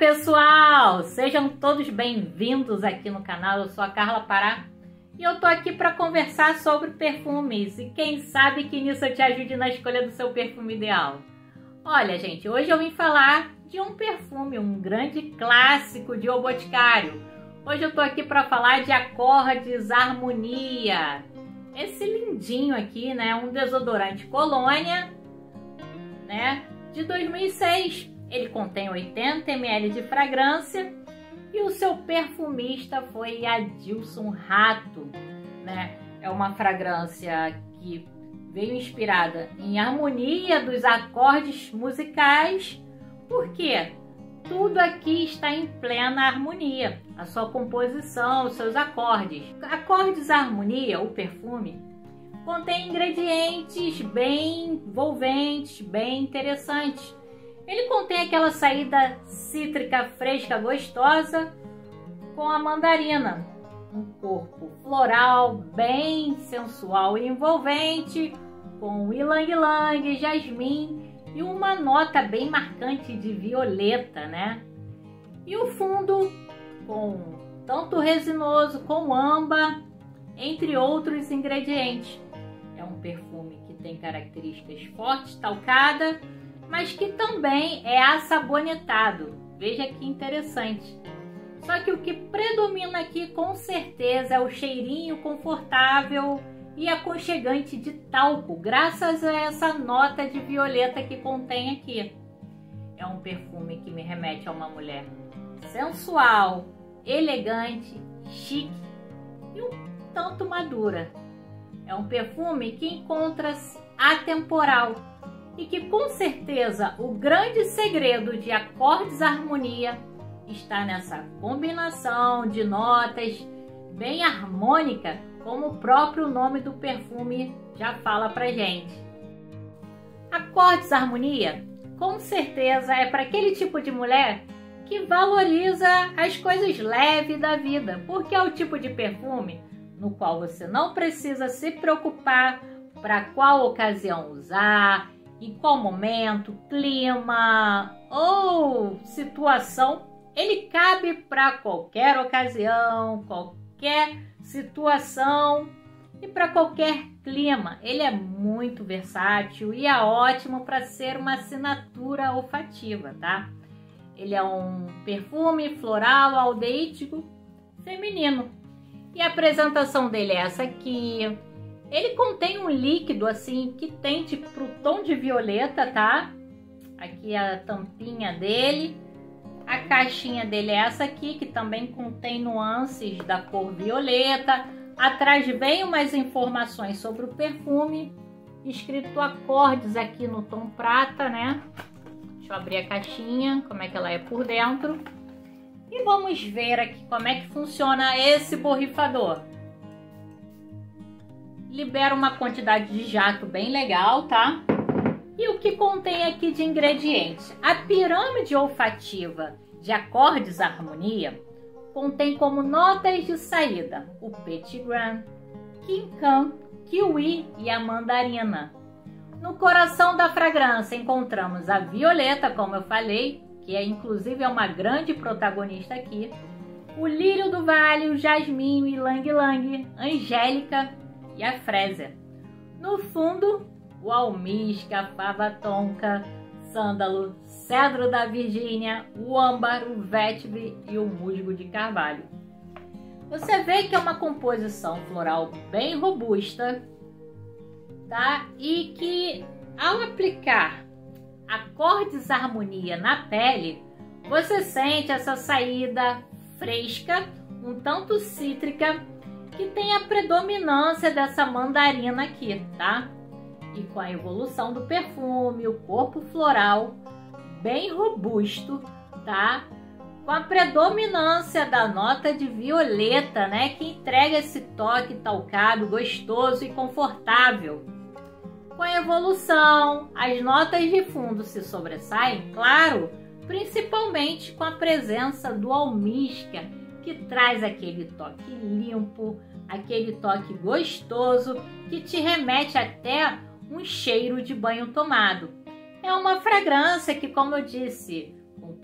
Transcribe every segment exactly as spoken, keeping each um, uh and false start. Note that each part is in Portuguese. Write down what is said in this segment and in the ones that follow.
pessoal, sejam todos bem-vindos aqui no canal. Eu sou a Carla Pará e eu tô aqui para conversar sobre perfumes e quem sabe que nisso eu te ajude na escolha do seu perfume ideal. Olha, gente, hoje eu vim falar de um perfume, um grande clássico de O Boticário. Hoje eu tô aqui para falar de Accords Harmonia. Esse lindinho aqui, né, um desodorante Colônia, né, de dois mil e seis. Ele contém oitenta mililitros de fragrância e o seu perfumista foi Adilson Rato, né? É uma fragrância que veio inspirada em harmonia dos acordes musicais, porque tudo aqui está em plena harmonia, a sua composição, os seus acordes. Accords Harmonia, o perfume, contém ingredientes bem envolventes, bem interessantes. Ele contém aquela saída cítrica fresca gostosa com a mandarina, um corpo floral bem sensual e envolvente, com ylang-ylang, jasmim e uma nota bem marcante de violeta, né? E o fundo com tanto resinoso como âmbar, entre outros ingredientes. É um perfume que tem características fortes, talcada, mas que também é assabonetado. Veja que interessante. Só que o que predomina aqui com certeza é o cheirinho confortável e aconchegante de talco, graças a essa nota de violeta que contém aqui. É um perfume que me remete a uma mulher sensual, elegante, chique e um tanto madura. É um perfume que encontra-se atemporal e que com certeza o grande segredo de Accords Harmonia está nessa combinação de notas bem harmônica, como o próprio nome do perfume já fala pra gente. Accords Harmonia com certeza é para aquele tipo de mulher que valoriza as coisas leves da vida, porque é o tipo de perfume no qual você não precisa se preocupar para qual ocasião usar, em qual momento, clima ou situação. Ele cabe para qualquer ocasião, qualquer situação e para qualquer clima. Ele é muito versátil e é ótimo para ser uma assinatura olfativa, tá? Ele é um perfume floral aldeítico feminino. E a apresentação dele é essa aqui. Ele contém um líquido assim que tende pro tom de violeta, tá? Aqui a tampinha dele. A caixinha dele é essa aqui, que também contém nuances da cor violeta. Atrás vem umas informações sobre o perfume, escrito Accords aqui no tom prata, né? Deixa eu abrir a caixinha, como é que ela é por dentro. E vamos ver aqui como é que funciona esse borrifador. Libera uma quantidade de jato bem legal, tá? E o que contém aqui de ingredientes? A pirâmide olfativa de Accords Harmonia contém como notas de saída o Petit Grain, Quincan, Kiwi e a mandarina. No coração da fragrância encontramos a violeta, como eu falei, que é inclusive é uma grande protagonista aqui, o lírio do vale, o jasmim, o ylang-ylang, angélica e a frésia. No fundo, o almíscar, a fava tonka, sândalo, cedro da Virgínia, o âmbar, o vétiver e o musgo de carvalho. Você vê que é uma composição floral bem robusta, tá? E que ao aplicar Accords Harmonia na pele, você sente essa saída fresca, um tanto cítrica, que tem a predominância dessa mandarina aqui, tá? E com a evolução do perfume, o corpo floral bem robusto, tá? Com a predominância da nota de violeta, né? Que entrega esse toque talcado, gostoso e confortável. Com a evolução, as notas de fundo se sobressaem, claro, principalmente com a presença do almíscar, que traz aquele toque limpo, aquele toque gostoso, que te remete até um cheiro de banho tomado. É uma fragrância que, como eu disse, com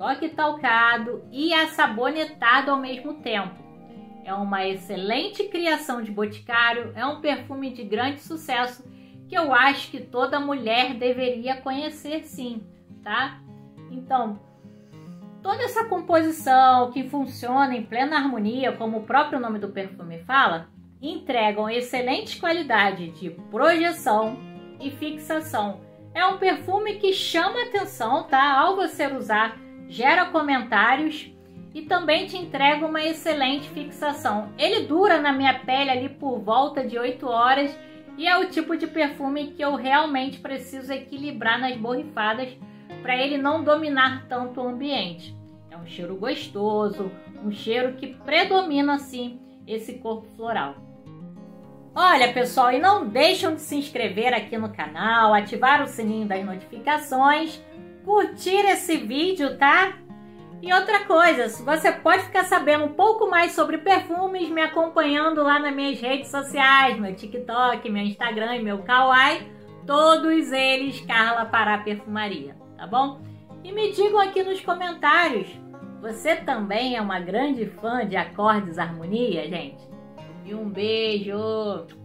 toque talcado e assabonetado ao mesmo tempo. É uma excelente criação de Boticário, é um perfume de grande sucesso que eu acho que toda mulher deveria conhecer sim, tá? Então, toda essa composição que funciona em plena harmonia, como o próprio nome do perfume fala, entregam excelente qualidade de projeção e fixação. É um perfume que chama atenção, tá? Ao você usar, gera comentários e também te entrega uma excelente fixação. Ele dura na minha pele ali por volta de oito horas e é o tipo de perfume que eu realmente preciso equilibrar nas borrifadas para ele não dominar tanto o ambiente. É um cheiro gostoso, um cheiro que predomina assim esse corpo floral. Olha, pessoal, e não deixam de se inscrever aqui no canal, ativar o sininho das notificações, curtir esse vídeo, tá? E outra coisa, você pode ficar sabendo um pouco mais sobre perfumes me acompanhando lá nas minhas redes sociais, meu TikTok, meu Instagram e meu Kawaii, todos eles Carla Pará Perfumaria, tá bom? E me digam aqui nos comentários, você também é uma grande fã de Acordes Harmonia, gente? E um beijo!